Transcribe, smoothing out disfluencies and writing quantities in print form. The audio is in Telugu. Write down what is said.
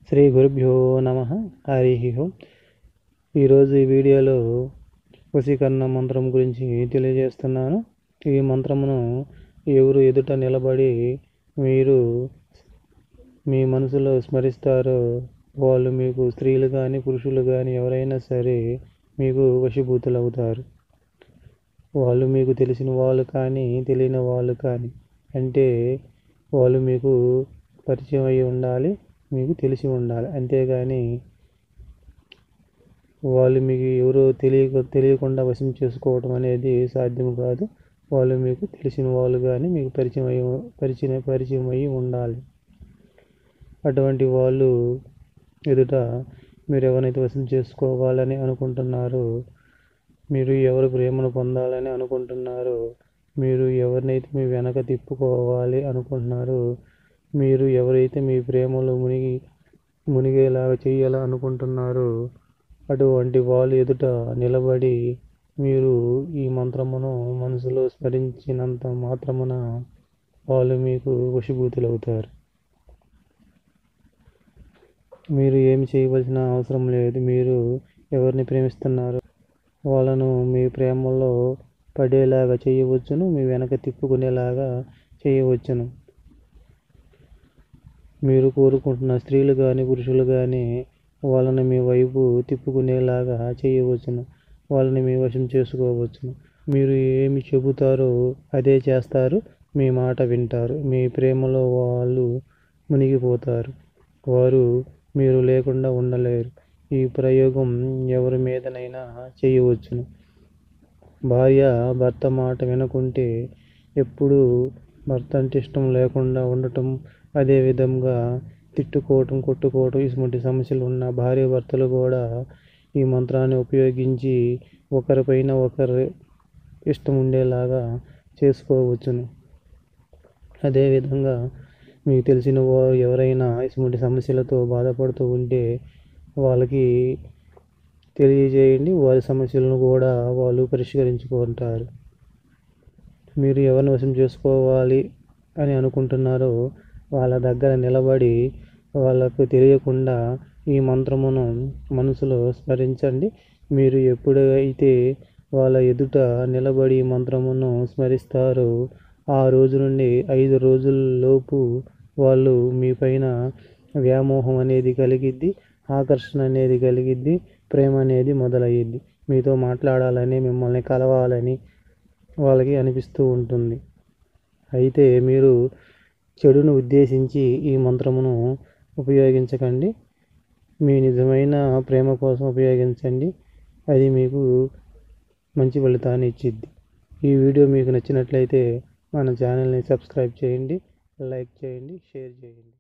శ్రీ గురుభ్యో నమ. హరి ఓం. ఈరోజు ఈ వీడియోలో వశీకరణ మంత్రం గురించి తెలియజేస్తున్నాను. ఈ మంత్రమును ఎవరు ఎదుట నిలబడి మీరు మీ మనసులో స్మరిస్తారో వాళ్ళు మీకు స్త్రీలు కానీ పురుషులు కానీ ఎవరైనా సరే మీకు వశీభూతులు అవుతారు. వాళ్ళు మీకు తెలిసిన వాళ్ళు కానీ తెలియని వాళ్ళు కానీ, అంటే వాళ్ళు మీకు పరిచయం అయి ఉండాలి, మీకు తెలిసి ఉండాలి. అంతేగాని వాళ్ళు మీకు ఎవరో తెలియకుండా వశం చేసుకోవడం అనేది సాధ్యం కాదు. వాళ్ళు మీకు తెలిసిన వాళ్ళు కానీ మీకు పరిచయం అయి ఉండాలి. అటువంటి వాళ్ళు ఎదుట మీరు ఎవరైతే వశం చేసుకోవాలని అనుకుంటున్నారో, మీరు ఎవరి ప్రేమను పొందాలని అనుకుంటున్నారో, మీరు ఎవరినైతే మీ వెనక తిప్పుకోవాలి అనుకుంటున్నారో, మీరు ఎవరైతే మీ ప్రేమలో మునిగేలాగా చేయాలని అనుకుంటున్నారో అటువంటి వాళ్ళు ఎదుట నిలబడి మీరు ఈ మంత్రమును మనసులో స్మరించినంత మాత్రమున వాళ్ళు మీకు వశీభూతులవుతారు. మీరు ఏమి చేయవలసిన అవసరం లేదు. మీరు ఎవరిని ప్రేమిస్తున్నారో వాళ్ళను మీ ప్రేమలో పడేలాగా చేయవచ్చును, మీ వెనక తిప్పుకునేలాగా చేయవచ్చును. మీరు కోరుకుంటున్న స్త్రీలు కానీ పురుషులు కానీ వాళ్ళని మీ వైపు తిప్పుకునేలాగా చేయవచ్చును, వాళ్ళని మీ వశం చేసుకోవచ్చును. మీరు ఏమి చెబుతారో అదే చేస్తారు, మీ మాట వింటారు. మీ ప్రేమలో వాళ్ళు మునిగిపోతారు. వారు మీరు లేకుండా ఉండలేరు. ఈ ప్రయోగం ఎవరి మీదనైనా చేయవచ్చును. భార్య భర్త మాట వినకుంటే ఎప్పుడూ భర్త అంటే ఇష్టం లేకుండా ఉండటం, అదేవిధంగా తిట్టుకోవటం, కొట్టుకోవటం, ఇటువంటి సమస్యలు ఉన్న భార్య భర్తలు కూడా ఈ మంత్రాన్ని ఉపయోగించి ఒకరిపైన ఒకరు ఇష్టం ఉండేలాగా చేసుకోవచ్చును. అదేవిధంగా మీకు తెలిసిన వారు ఎవరైనా ఇటువంటి సమస్యలతో బాధపడుతూ ఉంటే వాళ్ళకి తెలియజేయండి. వారి సమస్యలను కూడా వాళ్ళు పరిష్కరించుకుంటారు. మీరు ఎవరిని వశం చేసుకోవాలి అని అనుకుంటున్నారో వాళ్ళ దగ్గర నిలబడి వాళ్ళకు తెలియకుండా ఈ మంత్రమును మనసులో స్మరించండి. మీరు ఎప్పుడైతే వాళ్ళ ఎదుట నిలబడి ఈ మంత్రమును స్మరిస్తారో ఆ రోజు నుండి 5 రోజుల్లోపు వాళ్ళు మీ పైన వ్యామోహం అనేది కలిగిద్ది, ఆకర్షణ అనేది కలిగిద్ది, ప్రేమ అనేది మొదలయ్యిద్ది. మీతో మాట్లాడాలని, మిమ్మల్ని కలవాలని వాళ్ళకి అనిపిస్తూ ఉంటుంది. అయితే మీరు చెడును ఉద్దేశించి ఈ మంత్రమును ఉపయోగించకండి. మీ నిజమైన ప్రేమ కోసం ఉపయోగించండి. అది మీకు మంచి ఫలితాన్ని ఇచ్చిద్ది. ఈ వీడియో మీకు నచ్చినట్లయితే మన ఛానల్ని సబ్స్క్రైబ్ చేయండి, లైక్ చేయండి, షేర్ చేయండి.